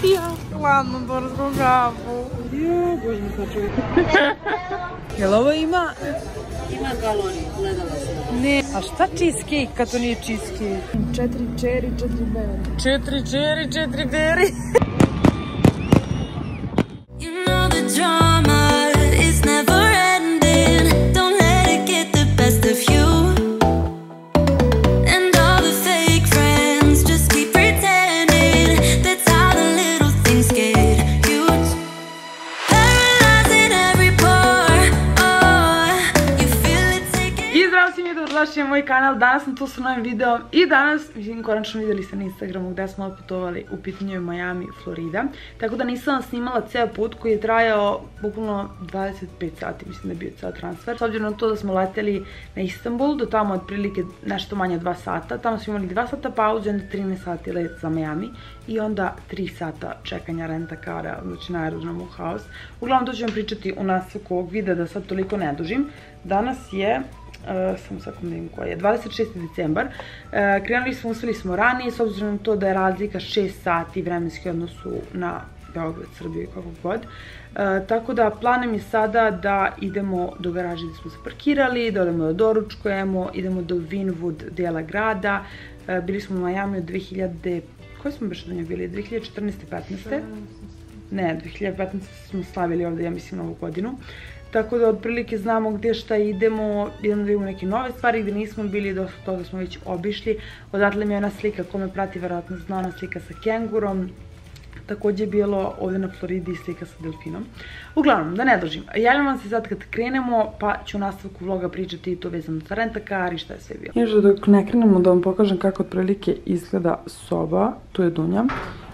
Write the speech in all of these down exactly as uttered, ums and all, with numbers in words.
Ja, hladnu tursku kafu. Jo, bože mi to čuje. Jel ovo ima? Ima galoni, gledala sam. Ne. A šta cheesecake kad to nije cheesecake? Četiri čeri, četiri beri. Četiri čeri, četiri beri. You know the drama is never ending. Don't let it get the best of you. And all the fake friends just keep pretending. That's how the little things get huge. Paralyzing every pore. Oh, you feel it taking. I zdravo svima, dobrodošli na moj kanal. Danas sam tu sa novim videom i danas, mislim, konačno vidjeli ste na Instagramu gde smo otputovali, u pitanju je Miami, Florida. Tako da nisam vam snimala ceo put koji je trajao bukvalno dvadeset pet sati, mislim da je bio ceo transfer. S obzirom na to da smo leteli na Istanbul, do tamo otprilike nešto manje od dva sata. Tamo smo imali dva sata pauze, onda trinaest sati let za Miami i onda tri sata čekanja renta kara, znači na aerodromu haos. Uglavnom to ću vam pričati u nastavku ovog videa da sad toliko ne dužim. Danas je samo sekund da im koji je, dvadeset šesti decembar. Krenuli smo, uspeli smo ranije, s obzirom na to da je razlika šest sati vremenski odnosu na Beograd, Srbiju i kako god. Tako da planem je sada da idemo do garaže gdje smo se parkirali, da odemo da doručkujemo, idemo do Wynwood dela grada. Bili smo u Miami od dve hiljade... Koje smo baš do nje bili? dve hiljade četrnaeste petnaeste? Ne, dve hiljade petnaeste smo slavili ovdje, ja mislim, novu godinu. Tako da otprilike znamo gdje šta idemo, idemo da vidimo neke nove stvari gdje nismo bili, dosta toga smo već obišli. Odatle mi je ona slika, ko me prati verovatno zna, ona slika sa kengurom. Također je bilo ovdje na Floridi slika sa delfinom. Uglavnom, da ne dužim, javljam vam se sad kad krenemo, pa ću u nastavku vloga pričati i to vezano za rentakar i šta je sve bilo. Još dok ne krenemo da vam pokažem kako otprilike izgleda soba, tu je Dunja.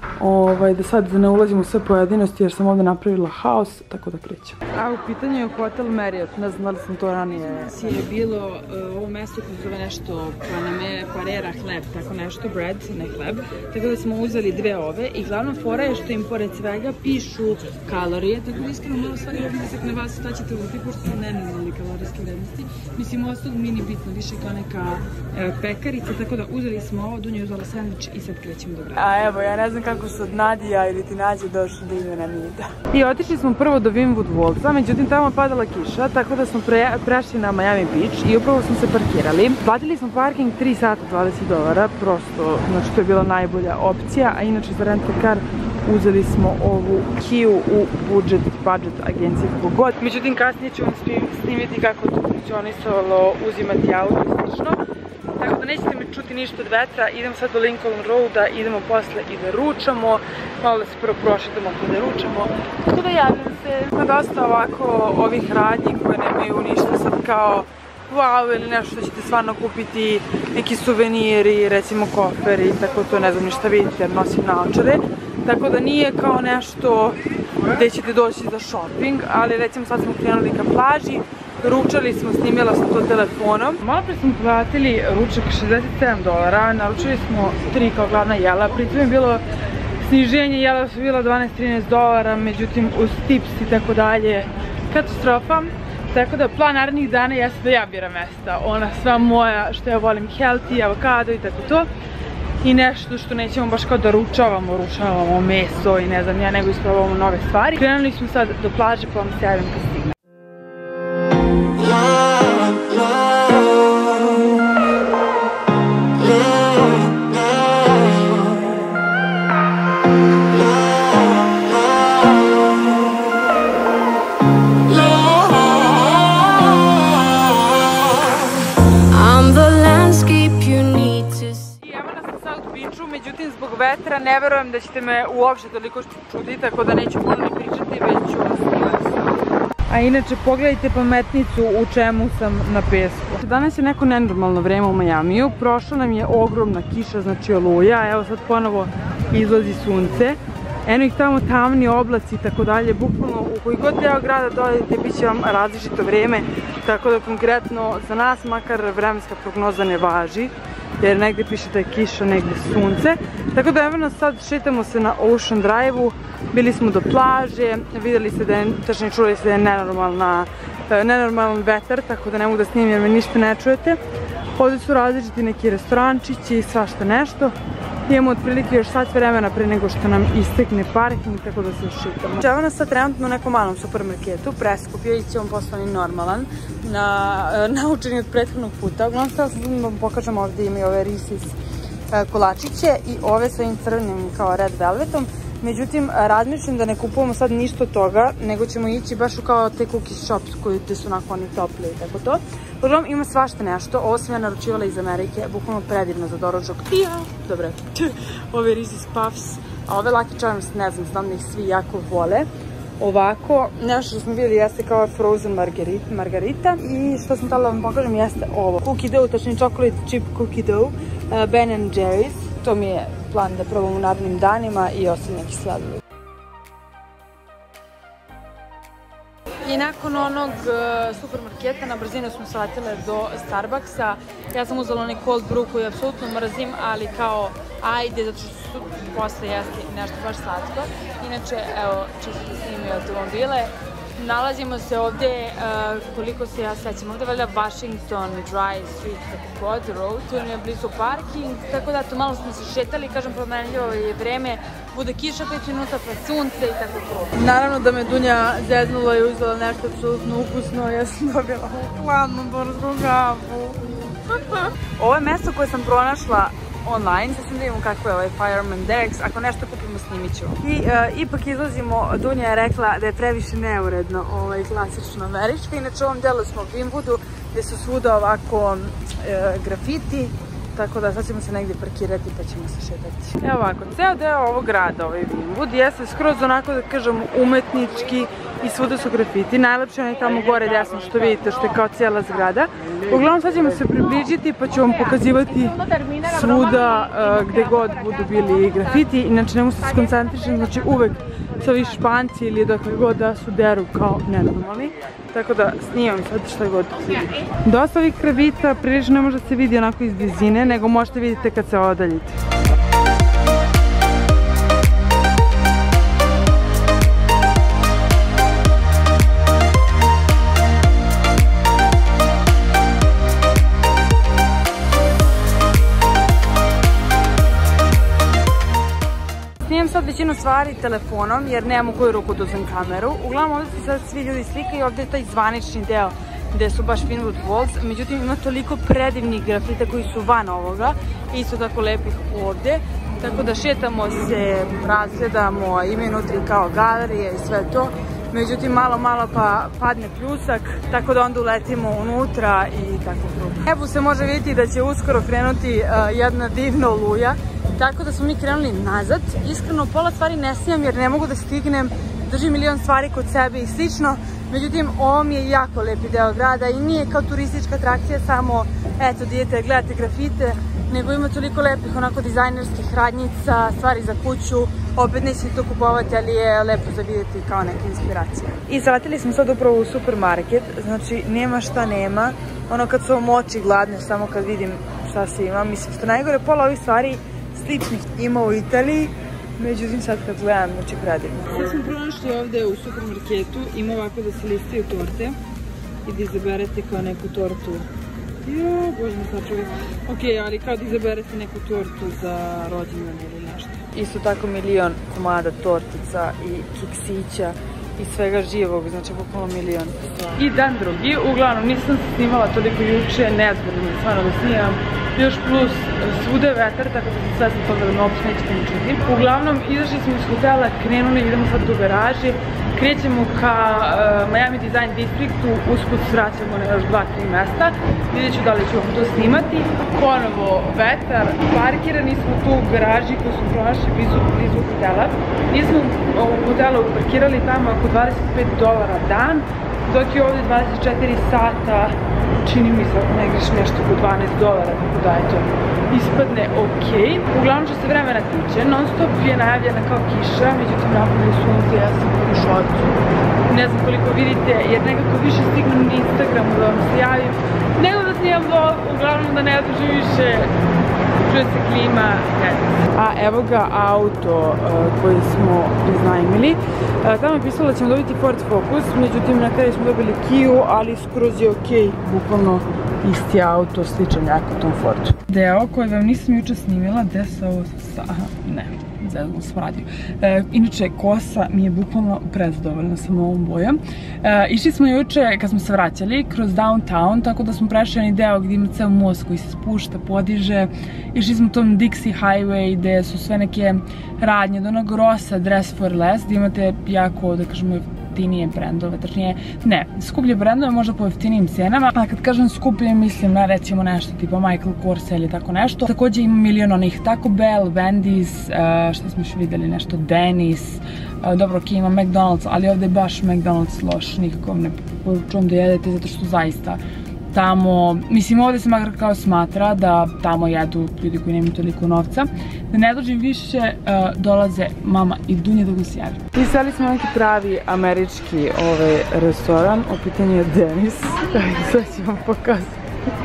Da sad ne ulazim u sve pojedinosti jer sam ovdje napravila haos, tako da krećem. A u pitanju je hotel Marriott, ne znam da li sam to ranije... Je bilo ovo mesto koje zove nešto Paname, Parera, hleb, tako nešto, bread, ne hleb. Tako da smo uzeli dve ove i glavna fora je što im pored svega pišu kalorije, tako da iskreno malo stvari obisak na vas, šta ćete uzeti, pošto su nenormalne kalorijske vrednosti. Mislim, ostalo mi nije bitno, više kao neka pekarica, tako da uzeli smo ovo, Dunja je uzela sandvič i sad krećemo do grada. A evo, ja ne znam kako su od Nadija ili ti Nađe došli do imena Nida. I otišli smo prvo do Wynwood Wallsa, međutim tamo je padala kiša, tako da smo prešli na Miami Beach i upravo smo se parkirali. Platili smo parking tri sata dvadeset dolara, prosto, znači to je bila najbolja opcija, a inače za rentakar uzeli smo ovu Kiju u budžet, budžet agenciji kako god. Međutim kasnije ću vam snimiti kako to funkcionisalo, uzimati auto i slično. Tako da nećete mi čuti ništa od vetra, idemo sad do Lincoln Roada, idemo posle i da ručamo, malo da se prvo prošetamo pa da ručamo. Tako da javljam se. Ima dosta ovako ovih radnji koje nemaju ništa sad kao wow ili nešto što ćete stvarno kupiti, neki suveniri, recimo koferi, tako to ne znam ništa vidite jer nosim naočare. Tako da nije kao nešto gde ćete doći za shopping, ali recimo sad smo krenuli ka plaži. Ručali smo, snimila sam to telefonom. Malo pre smo platili ručak šezdeset sedam dolara, naručili smo tri kao glavna jela, pritom je bilo sniženje, jela su bila dvanaest trinaest dolara, međutim uz tips i tako dalje, katastrofa. Tako da plan narednih dana jeste da ja biram mesta, ona sva moja što ja volim, healthy, avokado i tako to. I nešto što nećemo baš kao da ručavamo, ručavamo meso i ne znam ja, nego isprobavamo nove stvari. Krenuli smo sad do plaže pa vam se javim kad stigne. Međutim, zbog vetra ne verujem da ćete me uopšte toliko čuti, tako da neću ponovno pričati, već ću vas snimati. A inače, pogledajte pametnicu u čemu sam na pesku. Danas je neko nenormalno vreme u Majamiju, prošla nam je ogromna kiša, znači oluja, evo sad ponovo izlazi sunce. Eno ih tamo tamni oblaci i tako dalje, bukvalno u koji god deo grada dođete bit će vam različito vreme, tako da konkretno za nas makar vremenska prognoza ne važi, jer negde piše da je kiša, negde sunce. Tako da evo nas sad šetamo se na Ocean Drive-u, bili smo do plaže, vidjeli ste da je, tačnije čuli ste da je nenormalna, nenormalan vetar, tako da ne mogu da snimim jer me ništa ne čujete. Ovdje su različiti neki restorančići i svašta nešto. Imamo otprilike još sat vremena pre nego što nam istekne parking, tako da se šitamo. Evo nas sad trenutno u nekom malom supermarketu, preskupio i će on postani normalan, naučeni od prethodnog puta. Uglavnom htjela sam da vam pokažem, ovdje imaju ove Reese's kolačiće i ove sa ovim crvenim kao red velvetom. Međutim, razmišljam da ne kupujemo sad ništa od toga, nego ćemo ići baš u kao te cookies shops koji te su onako oni topli i tako to. Uglavnom ima svašta nešto, ovo sam ja naručivala iz Amerike, bukvalno predivno za doručak. Ja, dobre, ove Reese's Puffs, a ove Lucky Charms, ne znam, znam da ih svi jako vole. Ovako, nešto što smo vidjeli jeste kao frozen margarita i što sam htjela da vam pokažem jeste ovo. Cookie dough, tačnije chocolate chip cookie dough, Ben and Jerry's. To mi je plan da probam u narednim danima i ostali neki sladoled. I nakon onog supermarketa na brzinu smo shvatile do Starbucksa. Ja sam uzela onaj cold brew koji apsolutno mrzim, ali kao ajde, zato što su posle jesti nešto baš slatko. Inače, evo, čisto da snimio automobile. Nalazimo se ovdje, koliko se ja sećam, ovdje valjda Washington Drive Street, tako god, road, tu je blizu parking, tako da to malo smo se šetali, kažem, promenljivo je vreme, bude kiša pet minuta, pa sunce i tako to. Naravno da me Dunja zeznula i uzela nešto apsolutno ukusno, ja sam dobila ovu hladnu borsku kafu. Ovo je mesto koje sam pronašla online, sad sam da vidimo kako je ovaj Fireman Dex, ako nešto kupimo snimit ću. I ipak izlazimo, Dunja je rekla da je previše neuredno ovaj klasično američka, inače u ovom delu smo u Wynwoodu gdje su svuda ovako grafiti, tako da sad ćemo se negdje parkirati pa ćemo se šetati. Evo ovako, ceo deo ovog grada, ovaj Wynwood, jeste skroz onako da kažem umetnički i svuda su grafiti. Najlepše je tamo gore desno što vidite, što je kao cijela zgrada. Uglavnom sad ćemo se približiti pa ću vam pokazivati svuda gde god budu bili grafiti. Inače ne mogu se skoncentrišiti, znači uvek su ovi Španci ili dakle god da su deru kao nenormalni. Tako da snimam sad što god vidi. Dosta ovih grafita prilično ne može da se vidi onako iz blizine, nego možete vidjeti kad se odaljite. Snimam sad većinu stvari telefonom jer nemam u koju ruku da uzem kameru. Uglavnom ovdje se sad svi ljudi slikaju, ovdje je taj zvanični deo gdje su baš Wynwood Walls. Međutim ima toliko predivnih grafita koji su van ovoga i isto tako lepih ovdje. Tako da šetamo se, razgledamo, ima unutra kao galerije i sve to. Međutim malo malo pa padne pljusak, tako da onda uletimo unutra i tako drugo. Evo se može vidjeti da će uskoro krenuti jedna divna oluja. Tako da smo mi krenuli nazad. Iskreno, pola stvari ne snimam jer ne mogu da stignem. Držim milion stvari kod sebe i slično. Međutim, ovo mi je jako lepi deo grada i nije kao turistička atrakcija samo, eto, idete, gledate grafite, nego ima toliko lepih onako dizajnerskih radnjica, stvari za kuću. Opet nećete to kupovati, ali je lepo za vidjeti kao neka inspiracija. I zaletili smo sad upravo u supermarket, znači nema šta nema. Ono kad su vam oči gladne, samo kad vidim šta se ima. Mislim, što najgore, pola ovih stvari sličnih ima u Italiji, međutim sad kad gledam, znači predivno. Sad smo pronašli ovdje u supermarketu, ima ovako da se listaju torte i da izaberete kao neku tortu. Jo, bože mi sad čovjek. Ok, ali kao da izaberete neku tortu za rođendan ili nešto. Isto tako milion komada tortica i kiksića i svega živog, znači bukvalno milion. I dan drugi, uglavnom nisam se snimala toliko juče, nezgodno mi stvarno da snimam. Još plus svuda je vetar, tako da sam svesna toga da me uopšte neće pomoćiti. Uglavnom, izašli smo iz hotela, krenuli, idemo sad do garaži, krećemo ka Miami Design Districtu, usput svraćamo na još dva tri mesta. Vidjet ću da li ću vam to snimati. Ponovo vetar, parkirani smo tu u garaži koju smo pronašli blizu hotela. Nismo u hotelu parkirali tamo oko dvadeset pet dolara dan, dok je ovdje dvadeset četiri sata, čini mi se ako ne grešim nešto oko dvanaest dolara, tako da je to ispadne ok. Uglavnom što se vremena tiče, non stop je najavljena kao kiša, međutim napolje sunce, ja sam u šorcu. Ne znam koliko vidite, jer nekako više stignem na Instagramu da vam se javim, nego da snimam vlog, uglavnom da ne dužim više, čuje se klima, ne znam. A evo ga auto koji smo iznajmili. Tamo je pisalo da ćemo dobiti Ford Focus, međutim na kraju smo dobili Kiju, ali skroz je ok, bukvalno isti auto, sličan jako tom Fordu. Deo koji vam nisam juče snimila, gde se ovo sa... Aha, ne, zezno sam radio. E, inače, kosa mi je bukvalno prezadovoljna sa ovom bojom. E, išli smo juče, kad smo se vraćali, kroz downtown, tako da smo prešli onaj deo gdje ima ceo most koji se spušta, podiže. Išli smo tom Dixie Highway, gde su sve neke radnje, do onog Rossa, Dress for Less, gdje imate jako, da kažemo, jeftinije brendove, tačnije, ne, skuplje brendove možda po jeftinijim cenama, a kad kažem skuplje mislim na recimo nešto tipa Michael Kors ili tako nešto. Također ima milion onih Taco Bell, Wendy's, što smo još vidjeli nešto, Denny's, dobro ok, ima McDonald's, ali ovdje je baš McDonald's loš, nikako ne poručujem da jedete zato što zaista tamo, mislim ovdje se makar kao smatra da tamo jedu ljudi koji nemaju toliko novca. Da ne dođem više, dolaze mama i Dunja da ga se javi. I sali smo neki pravi američki restoran, u pitanju je Denny's. Sad ću vam pokazati.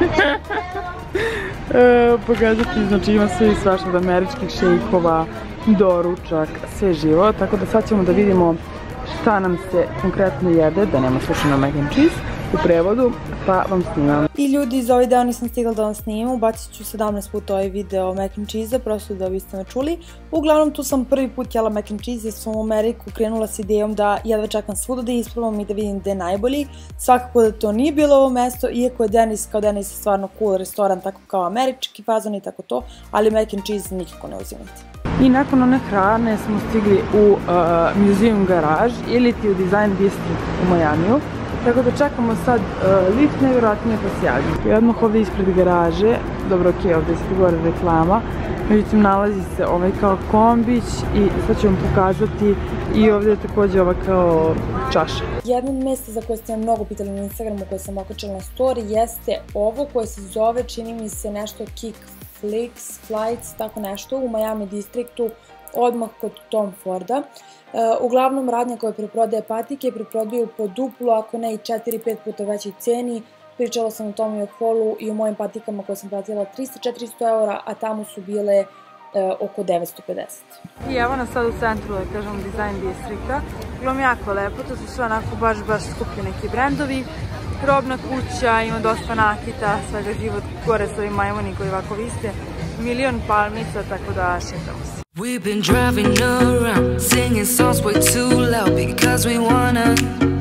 Pokazati, znači ima sve i svašta od američkih šejkova, doručak, sve živo. Tako da sad ćemo da vidimo šta nam se konkretno jede, da nema slučajno mac and cheese u prevodu, pa vam snimam. I ljudi, za ovaj deo nisam stigla da vam snimam, ubacit ću sedamnaest puta ovaj video mac and cheese-a, prosto da biste me čuli. Uglavnom, tu sam prvi put jela mac and cheese, jer sam u Ameriku krenula s idejom da jedva čekam svuda da isprobam i da vidim gde je najbolji. Svakako da to nije bilo ovo mesto, iako je Denny's kao Denny's je stvarno cool restoran, tako kao američki fazon i tako to, ali mac and cheese nikako ne uzimajte. I nakon one hrane smo stigli u Museum Garage ili ti u Design District u Majamiju. Tako da čekamo sad lift, nevjerojatnije pa se javim. I odmah ovdje ispred garaže, dobro ok, ovdje se gore reklama, međutim nalazi se ovaj kao kombić i sad ću vam pokazati i ovdje je također ova kao čaša. Jedno od mjesta za koje ste me mnogo pitali na Instagramu koje sam okačila na story jeste ovo koje se zove, čini mi se nešto Kick Flicks, Flights, tako nešto u Miami distriktu, odmah kod Tom Forda. Uglavnom radnja koja preprodaje patike preprodaju po duplu, ako ne i četiri pet puta većoj ceni. Pričala sam o tom i o holu i o mojim patikama koje sam platila trista do četiristo eura, a tamo su bile oko devetsto pedeset. I evo nas sad u centru, da kažem, Design Districta. Uglavnom jako lepo, to su sve onako baš, baš skuplji neki brendovi. Robna kuća, ima dosta nakita, svega život, gore su ovi majmuni koji ovako viste. Milion palmica, tako da šetamo se. We've been driving around, singing songs way too loud because we wanna.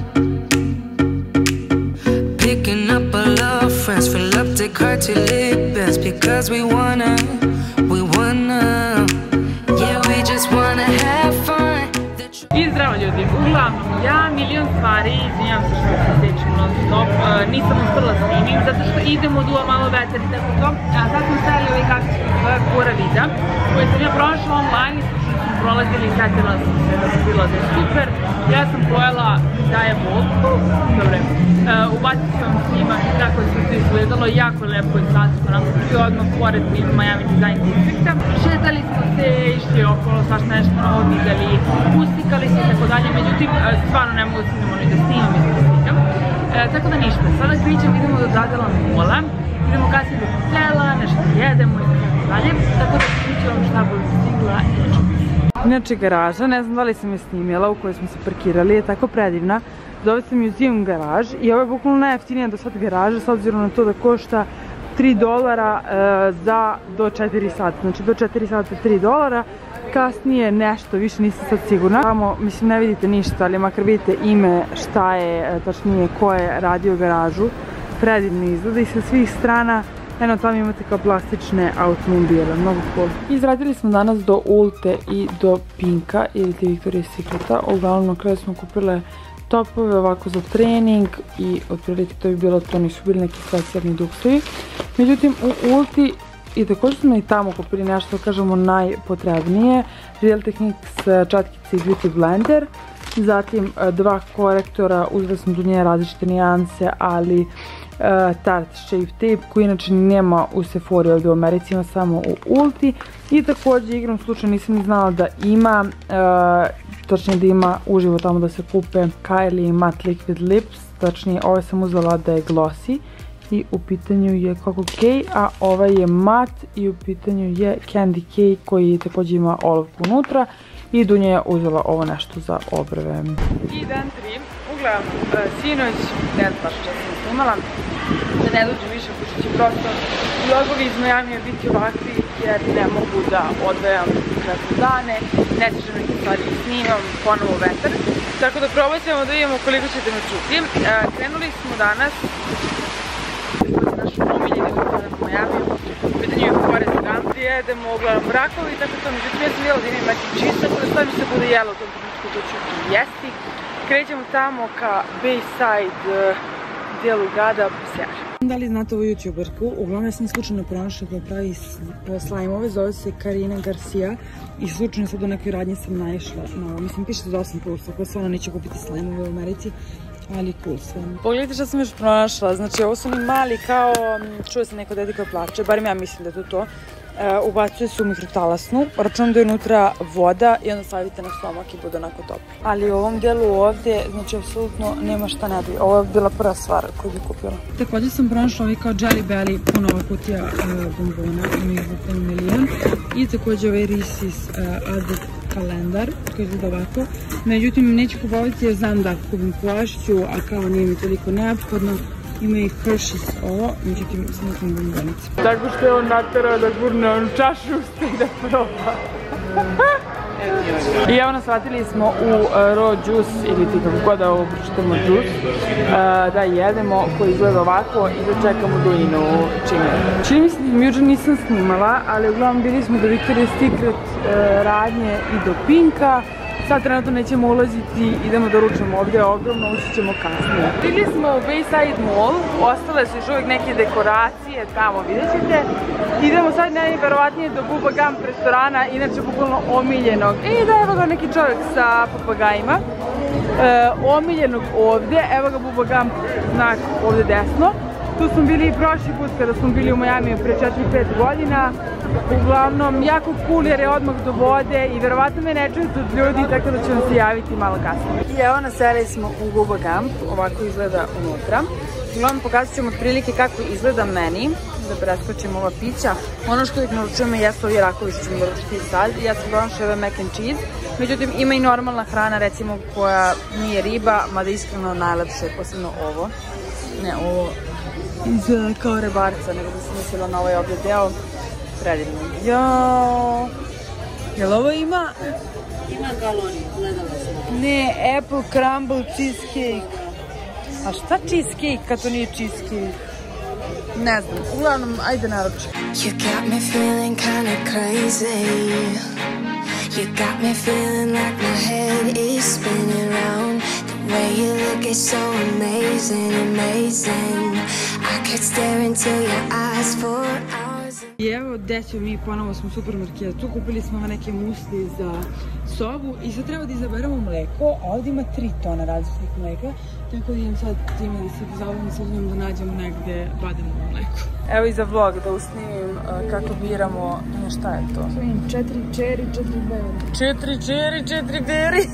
Picking up our love friends, fill up the car till it bends because we wanna, we wanna. Yeah, we just wanna have fun. I zdravo ljudi, uglavnom ja milion stvari, izvinjam se što se sjećam non stop, nisam uspela snimim zato što idemo duva malo vetar i tako to, a sad smo stavili ovaj kakvi svoja kura vida koji sam ja prošla online i slučno smo prolazili i setila sam se da sam bila da je super. Ja sam pojela da je bol, dobro, ubacit ću vam snimak kako je sve to izgledalo, jako lepo i slatko nam i odmah pored Miami Design Districta. Šetali smo se, išli okolo, svašta nešto novo vidjeli, uslikali se i tako dalje, međutim stvarno ne mogu da snimamo ni da snimam i da slikam. Tako da ništa, sada kričam, idemo do Dadela mola, idemo kasnije do hotela, nešto jedemo i tako dalje, tako da kričam vam šta budem stigla i da ću. Inače garaža, ne znam da li sam je snimjela u kojoj smo se parkirali, je tako predivna. Zove se Museum Garage i ovo je bukvalno najjeftinija do sad garaža s obzirom na to da košta tri dolara za do četiri sata, znači do četiri sata tri dolara, kasnije nešto, više nisam sad sigurna. Tamo, mislim, ne vidite ništa, ali makar vidite ime, šta je, tačnije ko je radio garažu, predivno izgleda i sa svih strana. Eno, tamo imate kao plastične automobile, mnogo cool. Izradili smo danas do Ulte i do Pinka ili ti Victoria's Secreta. Uglavnom na kraju smo kupile topove ovako za trening i otprilike to bi bilo to, nisu bili neki specijalni duksovi. Međutim, u Ulti i također smo i tamo kupili nešto, kažemo, najpotrebnije. Real Techniques čatkice i Beauty Blender. Zatim dva korektora, uzela sam do nje različite nijanse, ali Tarte Shape Tape koji inače nema u Sephori ovdje u Americi, ima samo u Ulti. I također igrom slučaju nisam ni znala da ima, tačnije da ima uživo tamo da se kupe Kylie Matte Liquid Lips, tačnije ovaj sam uzela da je glossy i u pitanju je Coco K, a ovaj je matte i u pitanju je Candy K koji također ima olovku unutra i Dunja je uzela ovo nešto za obrve. I dan tri. mogla sinoć, ne znam baš često sam snimala, da ne dođu više, pošto će prosto vlogovi iz Majamija biti ovakvi, jer ne mogu da odvajam konkretne dane, ne stižem neke stvari i snimam, ponovo vetar. Tako da probat ćemo da vidimo koliko ćete me čuti. Krenuli smo danas, naš omiljeni hotel u Majamiju, u pitanju je Forrest Gump, gdje jedemo uglavnom rakovi i tako to. Međutim, ja sam jela da imam mac and cheese, tako da sad mi se bude jelo u tom trenutku, to ću i jesti. Krećemo tamo ka Bayside dijelu grada Sjajno. Da li znate ovu youtuberku? Uglavnom ja sam slučajno pronašla koja pravi slajmove, zove se Karina Garcia i slučajno sad u nekoj radnji sam naišla na ovo. Mislim, piše za osam plus, tako stvarno neće kupiti slajmove u Americi, ali cool sve. Pogledajte što sam još pronašla, znači ovo su oni mali kao, čuje se neko dete koja plače, barem ja mislim da je to to. Ubacuje se u mikrotalasnu, računam da je unutra voda i onda stavite na stomak i bude onako top. Ali u ovom dijelu ovdje, znači apsolutno nema šta ne bi. Ovo je bila prva stvar koju bih kupila. Također sam pronašla ovaj kao Jelly Belly, puno ova kutija bombona, ima ih bukvalno milion. I također ovaj Reese's Advent kalendar koji izgleda ovako. Međutim, neću kupovati jer znam da kupim plašću, a kao nije mi toliko neophodno. Ima i Hershey's ovo, međutim sam nekom bombonicu. Tako što je on naterao da gurne onu čašu usta i da proba. I evo nas shvatili smo u raw juice, ili ti kako god da ovo pročitamo juice, da jedemo, koji izgleda ovako i da čekamo Duinu čini. Čini mi se da mi jučer nisam snimala, ali uglavnom bili smo do Victoria's Secret radnje i do Pinka. Sad trenutno nećemo ulaziti, idemo da ručamo ovdje ogromno, ući ćemo kasnije. Bili smo u Bayside Mall, ostale su još uvijek neke dekoracije tamo, vidjet ćete. Idemo sad najverovatnije do Bubba Gump restorana, inače bukvalno omiljenog. I da, evo ga neki čovjek sa papagajima. E, omiljenog ovdje, evo ga Bubba Gump znak ovdje desno. Tu smo bili i prošli put kada smo bili u Majamiju pre četiri pet godina. Uglavnom, jako cool jer je odmah do vode i verovatno me ne čujete od ljudi, tako da ću vam se javiti malo kasnije. I evo naseli smo u Bubba Gump, ovako izgleda unutra. Uglavnom pokazat ćemo otprilike kako izgleda meni, da preskočimo ova pića. Ono što uvijek naručujemo jesu ovi rakovi što ćemo naručiti sad. Ja sam pronašla ove mac and cheese, međutim ima i normalna hrana recimo koja nije riba, mada iskreno najlepše je posebno ovo. Ne, ovo izgleda kao rebarca, nego bi sam mislila na ovaj ovdje deo. Predivno. Jao. Jel ovo ima? Ima galoni, gledala sam. Ne, apple crumble cheesecake. A šta cheesecake kad to nije cheesecake? Ne znam, uglavnom, ajde naruči. You got me feeling kinda crazy. You got me feeling like my head is spinning round. The way you look is so amazing, amazing. I could stare into your eyes for hours. I evo, dećo, mi ponovo smo u supermarketu, kupili smo neke musli za sobu i sad treba da izaberemo mleko, a ovdje ima tri tona različitih mleka, tako da idem sad time da se pozabavim sa njom da nađemo negde bademovo mleko. Evo i za vlog da usnimim kako biramo, ne šta je to? Četiri čeri, četiri beri. Četiri čeri, četiri beri.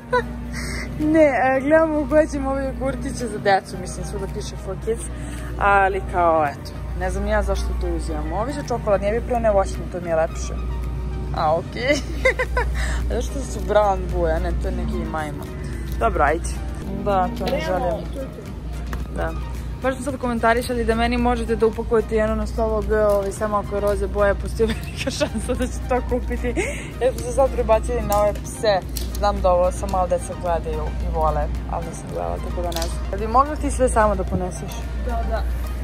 Ne, gledamo u koje ćemo ove jogurtiće za decu, mislim svuda piše for kids, ali kao eto. Ne znam ja zašto to uzimamo. Ovi su čokolad, nije bi prvo ne voćni, to mi je lepše. A, okej. A zašto su brown boje, ne, to je neki majmun. Dobro, ajde. Da, to ne želim. Da. Baš smo sad komentarišali da meni možete da upakujete jedno na slovo G, ovaj, samo ako je roze boje, postoji velika šansa da ću to kupiti. Jer smo se sad prebacili na ove pse. Znam da ovo sam malo deca gledaju i vole, ali nisam gledala, tako da ne znam. Jel bi mogla ti sve samo da poneseš? Da, da.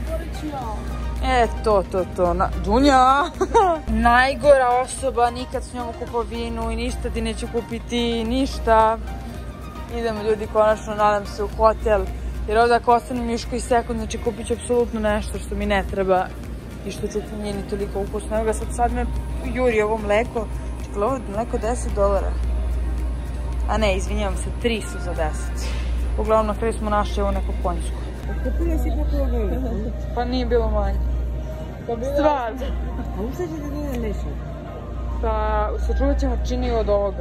E, to, to, to, Na, Dunja! Najgora osoba, nikad s njom u kupovinu i ništa ti neću kupiti, ništa. Idemo ljudi, konačno, nadam se u hotel. Jer ovdje ako ostane Miško i sekund, znači kupit ću apsolutno nešto što mi ne treba i što čutim nije ni toliko ukusno. Evo ga sad, sad me juri ovo mleko. Čekaj, ovo je mleko deset dolara. A ne, izvinjavam se, tri su za deset. Uglavnom, na kraju smo našli ovo neko konjsko. Kupila si kako veliko? Pa nije bilo manje. Stvarno. A u šta ćete da nešto? Pa, sačuvat ćemo čini od ovoga.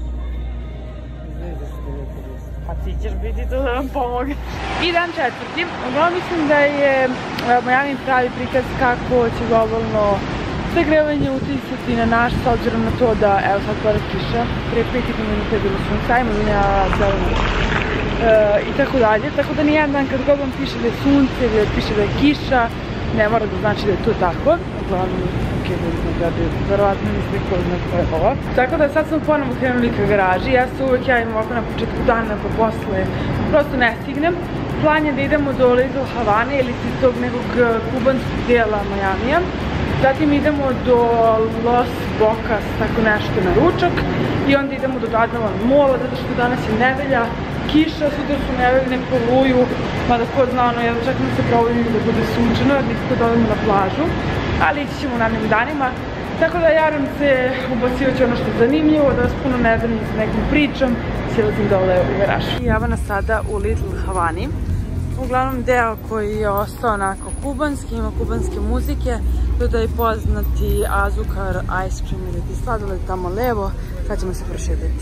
Znaš da što neko nešto. A ti ćeš biti to da vam pomoga. I dan četvrti. Uglavnom mislim da je Majami pravi prikaz kako će globalno zagrevanje uticati na naš, s obzirom na to da, evo sad pored kiša, prije pet minuta je bilo sunce, ajmo vinja zeleno. i tako dalje. Tako da nijedan dan kad god vam piše da je sunce ili da piše da je kiša, ne mora da znači da je to tako. Uglavnom, ok, da ne gledaju, verovatno nisam ko zna ko je ovo. Tako da sad smo ponovo krenuli ka garaži. Ja se uvek javim ovako na početku dana pa posle prosto ne stignem. Plan je da idemo do Little Havane ili iz tog nekog kubanskog dijela Majamija. Zatim idemo do Los Bocas, tako nešto na ručak. I onda idemo do Dadnavan Mola, zato što danas je nedelja, kiša, sutra su najavili neku oluju, mada ko zna, ono, jedno čekam da se probudim da bude sunčano, jer nikako da odemo na plažu, ali ići ćemo u narednim danima. Tako da jaram se, ubacivat ću ono što je zanimljivo, da vas puno ne znam sa nekom pričom, silazim dole u garažu. Evo nas sada u Little Havani. Uglavnom deo koji je ostao onako kubanski, ima kubanske muzike, tu je poznati Azúcar ice cream ili ti sladoled tamo levo, sad ćemo se prošetati.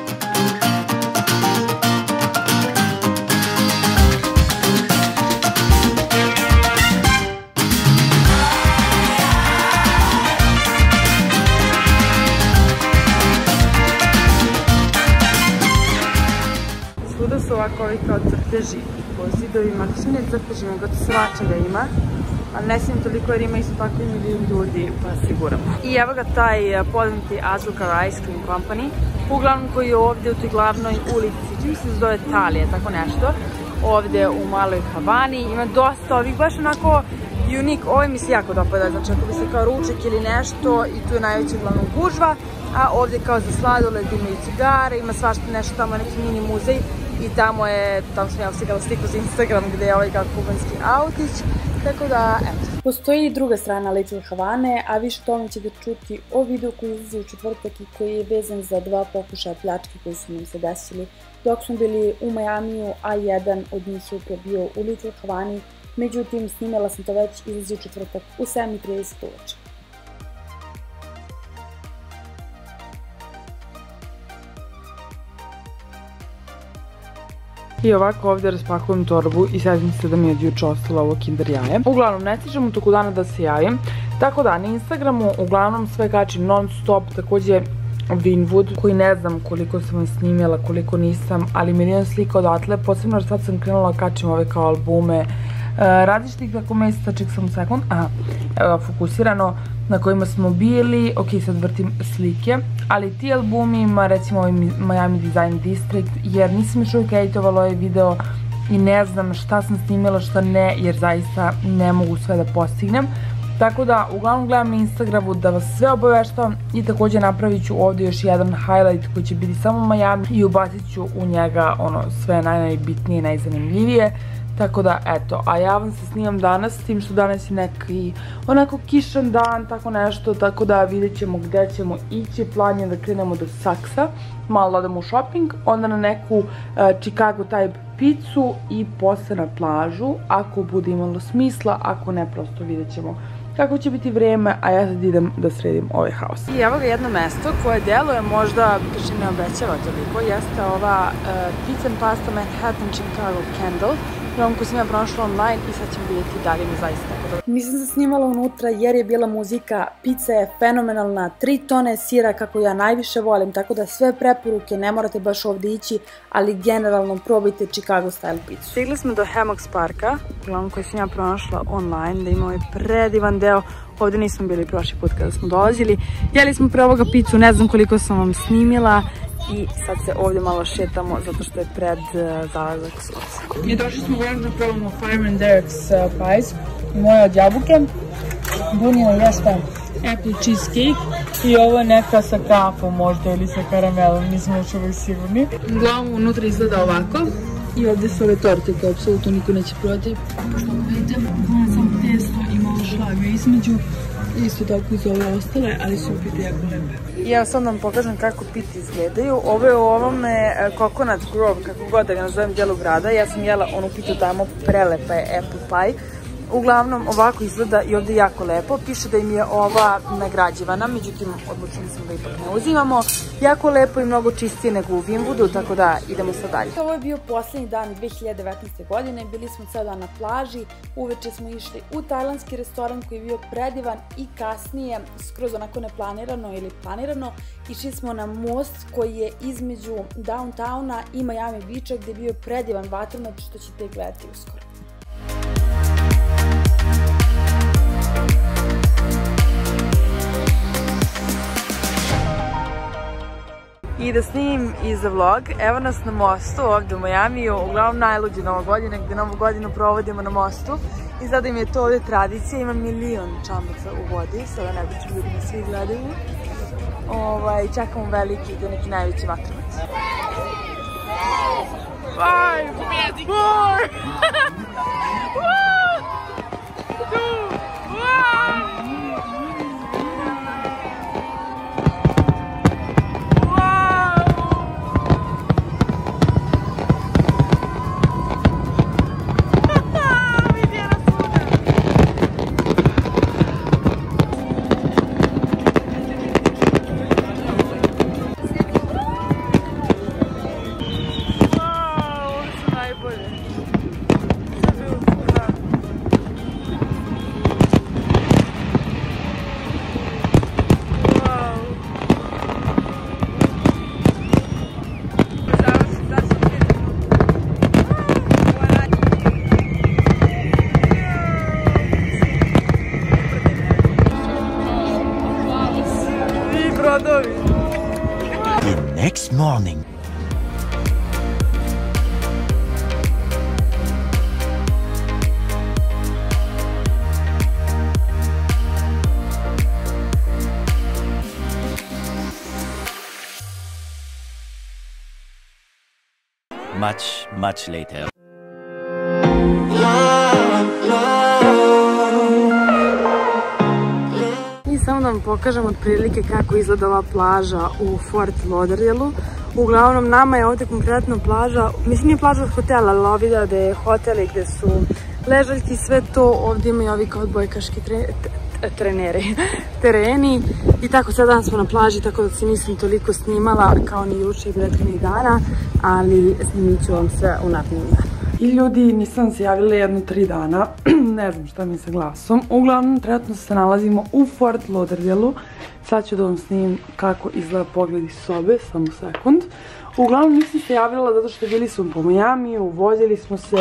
Svuda su ovako ovi kao crteži po zidovima, to su ne crteži, nego to svačega ima, ali ne smijem toliko jer ima isto tako i milijun ljudi, pa siguramo. I evo ga taj poznati Azúcar Ice Cream Company, uglavnom koji je ovdje u toj glavnoj ulici, čim se zove Talije, tako nešto, ovdje u maloj Havani. Ima dosta ovih, baš onako unik, ovaj mi se jako dopada, znači ako bi se kao ručak ili nešto i tu je najveća uglavnom gužva, a ovdje kao za sladoled ima i cigare, ima svašta nešto tamo, neki mini muzej i tamo je, tamo sam ja ustigala sliku za Instagram gdje je ovaj kao kubanski autić, tako da, eto. Postoji i druga strana Little Havane, a više tome ćete čuti o videu koji izlazi u četvrtak i koji je vezan za dva pokušaja pljačke koji su nam se desili dok smo bili u Majamiju, a jedan od njih je upravo bio u Little Havani. Međutim, snimala sam to već, izlazi u četvrtak u sedam i trideset uveče. I ovako ovdje raspakujem torbu i sjećam se da mi je od juče ostalo ovo Kinder jaje. Uglavnom, ne stižem u toku dana da se javim. Tako da, na Instagramu uglavnom sve kačim non stop, također Winwood, koji ne znam koliko sam vam snimjela, koliko nisam, ali milion slika odatle, posebno jer sad sam krenula kačim ove kao albume različitih tako mesta, ček sam sekund, aha, evo fokusirano, na kojima smo bili, ok, sad vrtim slike, ali ti albumi ima recimo ovaj Miami Design District, jer nisam još uvijek editovala ovaj video i ne znam šta sam snimila, šta ne, jer zaista ne mogu sve da postignem. Tako da, uglavnom gledam na Instagramu da vas sve obaveštavam i također napravit ću ovdje još jedan highlight koji će biti samo Miami i ubacit ću u njega ono sve najbitnije i najzanimljivije. Tako da, eto, a ja vam se snimam danas, s tim što danas je neki onako kišan dan, tako nešto, tako da vidjet ćemo gdje ćemo ići. Plan je da krenemo do Saksa, malo odemo u shopping, onda na neku uh, Chicago type picu i posle na plažu, ako bude imalo smisla, ako ne, prosto vidjet ćemo kako će biti vrijeme, a ja sad idem da sredim ovaj haos. I evo ga jedno mesto koje deluje možda, kaže ne obećava toliko, jeste ova uh, Pizza and Pasta Manhattan Chicago Candle. Imam koju sam ja pronašla online i sad ćemo vidjeti da li mi zaista tako dobro. Nisam se snimala unutra jer je bila muzika, pizza je fenomenalna, tri tone sira kako ja najviše volim, tako da sve preporuke ne morate baš ovdje ići, ali generalno probajte Chicago style pizzu. Stigli smo do Hammocks parka, uglavnom koju sam ja pronašla online, da ima ovaj predivan deo. Ovdje nismo bili prošli put kada smo dolazili. Jeli smo pre ovoga picu, ne znam koliko sam vam snimila. I sad se ovdje malo šetamo zato što je pred uh, zalazak sunca. Mi došli smo uglavnom da probamo Fire and Derek's uh, pies. Moje od jabuke. Bunina je šta? Apple cheesecake. I ovo je neka sa kafom možda ili sa karamelom, nismo još uvijek sigurni. Uglavnom unutra izgleda ovako. I ovdje su ove torte koje apsolutno niko neće prodati. Pošto vidite, uglavnom samo testo i malo šlaga između. Isto tako iz ove ostale, ali su pite jako lepe. I evo sad vam pokažem kako pite izgledaju. Ovo je u ovome Coconut Grove, kako god da ga nazovem, dijelu grada. Ja sam jela onu pitu tamo, prelepa je apple pie. Uglavnom ovako izgleda i ovdje jako lepo. Piše da im je ova nagrađivana, međutim odlučili smo da ipak ne uzimamo. Jako lepo i mnogo čistije nego u Wimbudu, tako da idemo sad dalje. Ovo je bio posljednji dan dve hiljade devetnaeste. godine, bili smo ceo dan na plaži, uveče smo išli u tajlandski restoran koji je bio predivan i kasnije, skroz onako neplanirano ili planirano, išli smo na most koji je između downtowna i Miami Beacha gdje je bio predivan vatrenog što ćete gledati uskoro. I da snimim i za vlog, evo nas na mostu ovdje u Majamiju, uglavnom najluđe Nova godina gdje Novu godinu provodimo na mostu i sada im je to ovdje tradicija, ima milion čamaca u vodi, sada nebično ljudi me svi gledaju. Ovaj, čekamo veliki, to je neki najveći vatrovac. Five, four, one, two, one. The next morning. Much, much later. Samo da vam pokažem otprilike kako izgleda ova plaža u Fort Lauderdale-u. Uglavnom nama je ovdje konkretno plaža, mislim nije plaža od hotela, ali ova videla da je hotel i gdje su ležaljki, sve to. Ovdje imaju ovi kao odbojkaški treneri, tereni i tako. Sad danas smo na plaži, tako da se nisam toliko snimala kao ni juče i prethodnih dana, ali snimit ću vam sve u narednim danu. I ljudi, nisam se javila jedno tri dana, ne znam šta mi sa glasom. Uglavnom, trenutno se nalazimo u Fort Lauderdale-u. Sad ću da vam snimim kako izgleda pogled iz sobe, samo sekund. Uglavnom, nisam se javila zato što bili smo po Majamiju, vozili smo se,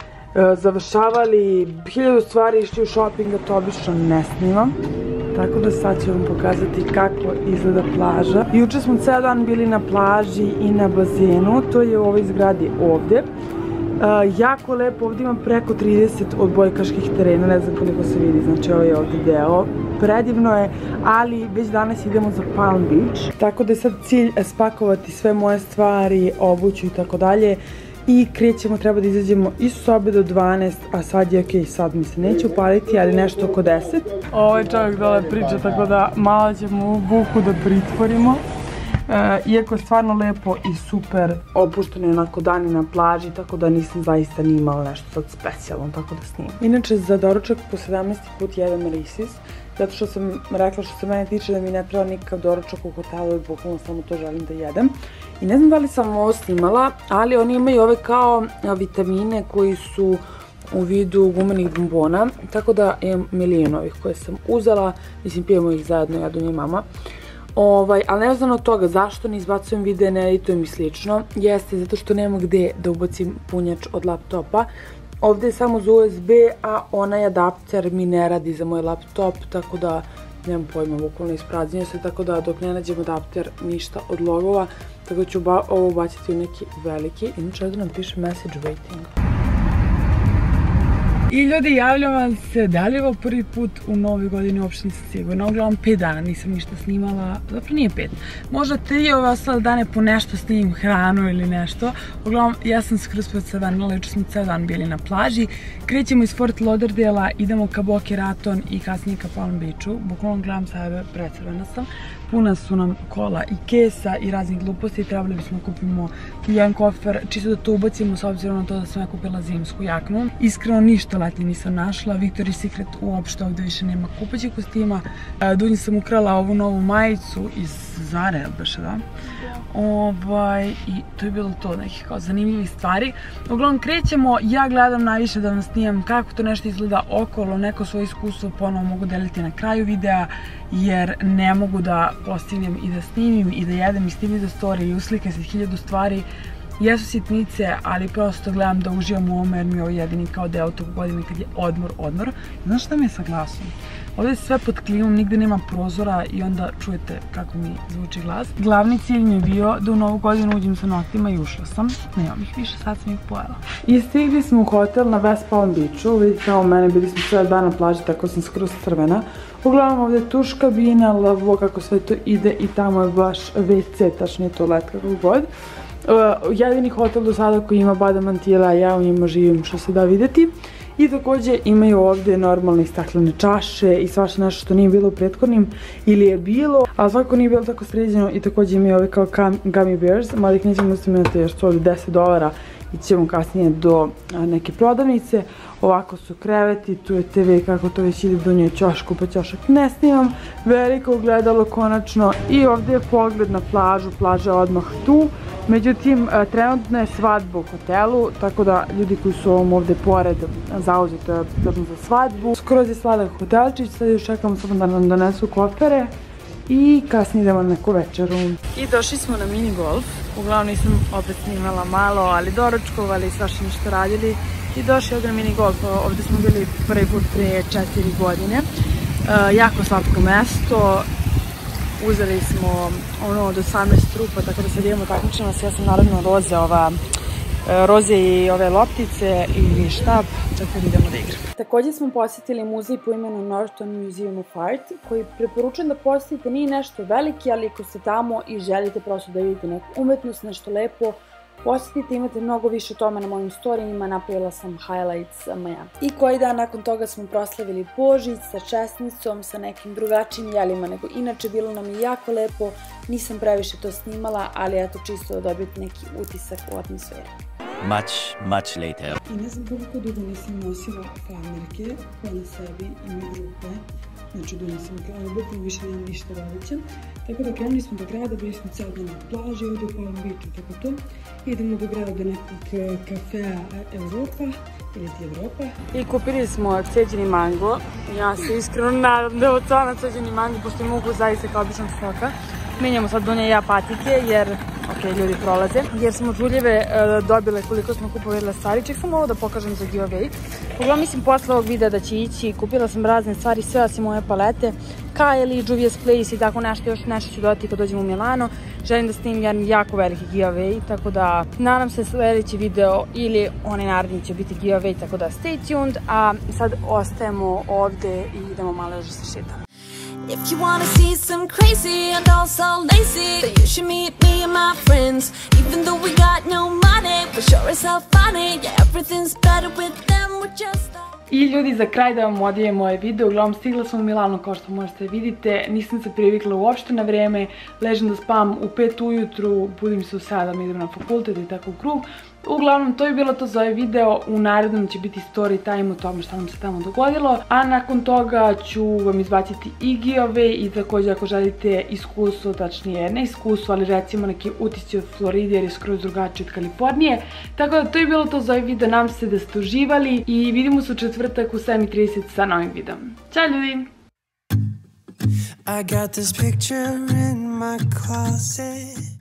završavali hiljadu stvari, išli u shopping, a to obično ne snimam. Tako da sad ću vam pokazati kako izgleda plaža. Juče smo ceo dan bili na plaži i na bazenu, to je u ovoj zgradi ovdje. Uh, jako lepo, ovdje ima preko trideset odbojkaških terena, ne znam koliko se vidi, znači ovo je ovdje deo. Predivno je, ali već danas idemo za Palm Beach, tako da je sad cilj spakovati sve moje stvari, obuću i tako dalje. I krećemo, treba da izađemo iz sobe do dvanaest, a sad je okej, sad mi se neće upaliti, ali nešto oko deset. Ovaj čovjek dole priča, tako da malo ćemo u buku da pritvorimo. Iako je stvarno lepo i super, opušteno je onako dani na plaži, tako da nisam zaista ni imala nešto sad specijalno, tako da snimam. Inače, za doručak po sedamnaesti put jedem Reese's, zato što sam rekla što se mene tiče da mi ne treba nikakav doručak u hotelu i bukvalno samo to želim da jedem. I ne znam da li sam ovo snimala, ali oni imaju ove kao vitamine koji su u vidu gumenih bombona, tako da imam milijon ovih koje sam uzela, mislim pijemo ih zajedno, ja do nje mama. Ovaj, ali nevezano od toga zašto ne izbacujem videa, ne editujem i slično, jeste zato što nema gde da ubacim punjač od laptopa. Ovdje je samo za U S B, a onaj adapter mi ne radi za moj laptop, tako da nemam pojma, bukvalno ispraznio se, tako da dok ne nađem adapter ništa od logova, tako ću ovo ubaciti u neki veliki. Inače ovdje nam piše message waiting. I ljudi, javljam vam se, da li je ovo prvi put u novoj godini, uopšte nisam sigurna. Uglavnom pet dana nisam ništa snimala, zapravo nije pet. Možda tri ove ostale dane po nešto snimim hranu ili nešto. Uglavnom, ja sam skroz precavanila, juče smo ceo dan bili na plaži. Krećemo iz Fort Lauderdale-a, idemo ka Boca Raton i kasnije ka Palm Beachu. Bukvalno gledam sebe, precrvena sam. puna su nam kola i kesa i raznih gluposti, trebali bismo kupimo jedan kofer, čisto da to ubacimo s obzirom na to da sam ja kupila zimsku jaknu. Iskreno ništa letnje nisam našla, Victoria's Secret uopšte ovde više nema kupaćih kostima. Dunji sam ukrala ovu novu majicu iz Zare, jel beše, da? Ovaj, i to je bilo to, nekih kao zanimljivih stvari. Uglavnom krećemo, ja gledam najviše da vam snimam kako to nešto izgleda okolo, neko svoje iskustvo ponovo mogu deliti na kraju videa, jer ne mogu da postignem i da snimim i da jedem i snimim za story i uslike se hiljadu stvari. Jesu sitnice, ali prosto gledam da uživam u ovome jer mi je ovo jedini kao deo tog godine kad je odmor, odmor. Znaš šta mi je sa glasom? Ovdje je sve pod klimom, nigde nema prozora i onda čujete kako mi zvuči glas. Glavni cilj mi je bio da u novu godinu uđem sa noktima i ušla sam. Nemam ih više, sad sam ih pojela. I stigli smo u hotel na West Palm Beachu. Vidite kao mene, bili smo sve dan na plaži, tako sam skroz crvena. Uglavnom ovdje je tuš kabina, lavo kako sve to ide i tamo je baš ve ce, tačnije toalet, kako god. Jedini hotel do sada koji ima badamantila, ja u njima živim, što se da vidjeti. I također imaju ovdje normalne staklene čaše i svašta nešto što nije bilo u prethodnim ili je bilo, ali svako nije bilo tako sređeno. I također imaju ove kao gummy bears, mada ih nećemo ustavljati jer su ovdje deset dolara i ćemo kasnije do neke prodavnice. Ovako su kreveti, tu je te ve kako to već ide do nje ćošku, pa ćošak ne snimam. Veliko ogledalo konačno i ovdje je pogled na plažu, plaža je odmah tu. Međutim, trenutno je svadba u hotelu, tako da ljudi koji su ovom ovdje pored zauzeti za svadbu. Skroz je sladak hotelčić, sad još čekamo samo da nam donesu kofere i kasnije idemo na neku večeru. I došli smo na mini golf, uglavnom nisam opet snimala malo, ali doručkovali, svašta nešto radili i došli ovdje na mini golf. Ovdje smo bili prvi put prije četiri godine, jako slatko mesto. Uzeli smo ono od osamnaest rupa, tako da sad idemo takmičeno se. Ja sam naravno roze, ova, roze i ove loptice i štab, tako da idemo da igram. Također smo posjetili muzej po imenu Norton Museum of Art, koji preporučujem da posjetite, nije nešto veliki, ali ako ste tamo i želite prosto da vidite neku umetnost, nešto lepo, posjetite, imate mnogo više tome na mojim storijima, napravila sam highlights Miami. I koji dan nakon toga smo proslavili Božić sa česnicom, sa nekim drugačijim jelima nego inače, bilo nam je jako lepo, nisam previše to snimala, ali eto čisto da dobijete neki utisak u atmosferi. Much, much later. I ne znam koliko dugo nisam nosila farmerke koje na sebi imaju rupe. Znači dugo sam krenula, bukvalno više nemam ništa radića. Tako da krenuli smo do grada, bili smo cijel dan na plaži, ovdje u Palm Beachu, tako to. Idemo do grada do nekog kafea Europa, ili ti Evropa. I kupili smo ceđeni mango. Ja se iskreno nadam da je od stvarno ceđeni mango, pošto je mogu zaista kao običnog soka. Menjamo sad Dunja i ja patike, jer, ok, ljudi prolaze, jer smo od Žuljeve dobile koliko smo kupovali stvari. Ček sam ovo da pokažem za giveaway. Uglavnom mislim posle ovog videa da će ići, kupila sam razne stvari, sve osim moje palete, Kylie, Juvia's Place i tako nešto, još nešto ću dodati kad dođem u Milano. Želim da snimim jedan jako veliki giveaway, tako da nadam se sljedeći video ili onaj naredni će biti giveaway, tako da stay tuned, a sad ostajemo ovde i idemo malo još da se šetamo. If you wanna see some crazy and also lazy, then you should meet me and my friends. Even though we got no money, we're sure as hell funny. Yeah, everything's better with them, we're just I ljudi, za kraj da vam odijem moje video, uglavnom stigla sam u Milano kao što možete vidite, nisam se privikla uopšte na vreme, ležem da spavam u pet ujutru, budim se u sedam, idem na fakultet i tako u krug. Uglavnom, to je bilo to za ovaj video, u narednom će biti story time o tome što nam se tamo dogodilo, a nakon toga ću vam izbaciti i giveaway i također ako želite iskustvo, tačnije ne iskustvo, ali recimo neki utisci od Floride jer je skroz drugačiji od Kalifornije. Tako da to je bilo to za ovaj video, nadam se da ste uživali i vidimo se u četvrtak u sedam i trideset sa novim videom. Ćao ljudi! I got this picture in my closet.